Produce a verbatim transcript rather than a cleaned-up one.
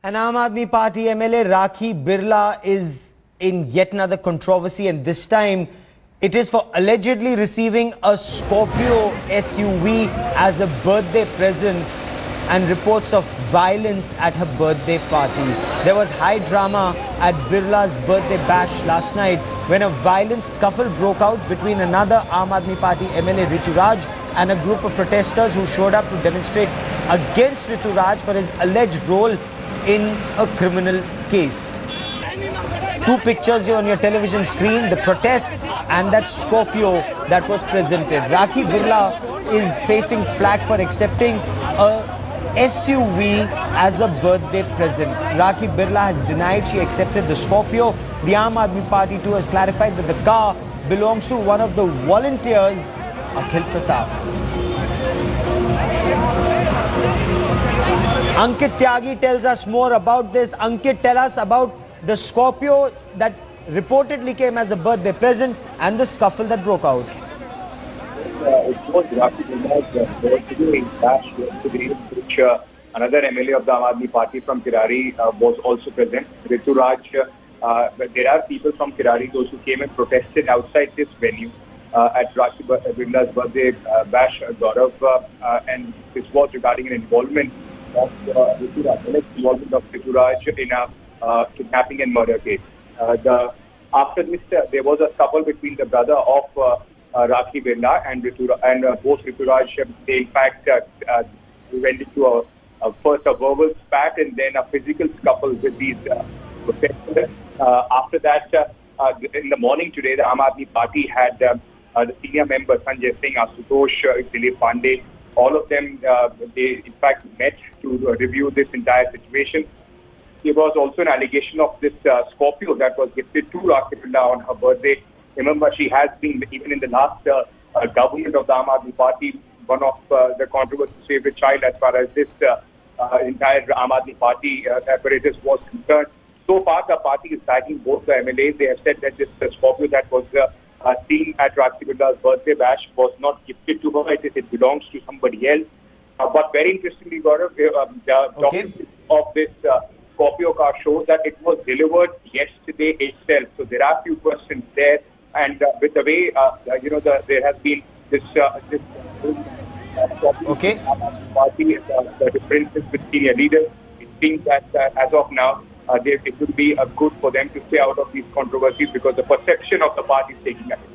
An Aam Aadmi Party M L A, Rakhi Birla, is in yet another controversy, and this time it is for allegedly receiving a Scorpio S U V as a birthday present and reports of violence at her birthday party. There was high drama at Birla's birthday bash last night when a violent scuffle broke out between another Aam Aadmi Party M L A, Rituraj, and a group of protesters who showed up to demonstrate against Rituraj for his alleged role in a criminal case. Two pictures here on your television screen, the protests and that Scorpio that was presented. Rakhi Birla is facing flack for accepting a S U V as a birthday present. Rakhi Birla has denied she accepted the Scorpio. The Aam Aadmi Party too has clarified that the car belongs to one of the volunteers, Akhil Pratap. Ankit Tyagi tells us more about this. Ankit, tell us about the Scorpio that reportedly came as a birthday present and the scuffle that broke out. Uh, it was Rakhi Birla's birthday bash yesterday, which uh, another M L A of the Aam Aadmi Party from Kirari uh, was also present. Rituraj, uh, but there are people from Kirari, those who came and protested outside this venue uh, at Rakhi Birla's birthday uh, bash, uh, Gaurav, uh, uh, and this was regarding an involvement of uh, Rituraj, alleged involvement of Rituraj in a uh, kidnapping and murder case. Uh, the, after this, uh, there was a scuffle between the brother of uh, uh, Rakhi Birla and Rituraj, and uh, both Rituraj, they in fact uh, uh, went into a, a first a verbal spat and then a physical scuffle with these uh, protesters. Uh, after that, uh, uh, in the morning today, the Aam Aadmi Party had uh, uh, the senior members Sanjay Singh, Asutosh, uh, Dilip Pandey, all of them, uh, they in fact met to uh, review this entire situation. There was also an allegation of this uh, Scorpio that was gifted to Rakhi Birla on her birthday. Remember, she has been, even in the last uh, uh, government of the Aam Aadmi Party, one of uh, the controversial favorite child as far as this uh, uh, entire Aam Aadmi Party uh, apparatus was concerned. So far, the party is backing both the M L As. They have said that this uh, Scorpio that was uh, uh, seen at Rakhi Birla's birthday bash was not gifted to her. It, it belongs to somebody else. Uh, but very interestingly, Gaurav, uh, the okay. documents of this uh, Scorpio car shows that it was delivered yesterday itself. So there are a few questions there. And uh, with the way, uh, you know, the, there has been this, uh, this uh, okay. party, uh, the differences with senior leaders, it seems that uh, as of now, uh, they, it would be uh, good for them to stay out of these controversies because the perception of the party is taking ahead.